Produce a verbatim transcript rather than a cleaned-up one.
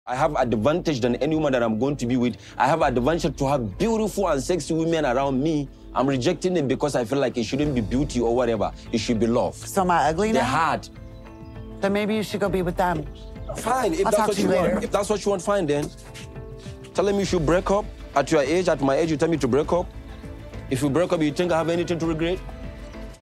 I have advantage than any woman that I'm going to be with. I have advantage to have beautiful and sexy women around me. I'm rejecting them because I feel like it shouldn't be beauty or whatever. It should be love. So am I ugly now? They're hard. Then maybe you should go be with them. Fine, if I'll that's talk what to you you later. want. If that's what you want, fine then. Telling me you should break up at your age, at my age, you tell me to break up. If you break up, you think I have anything to regret?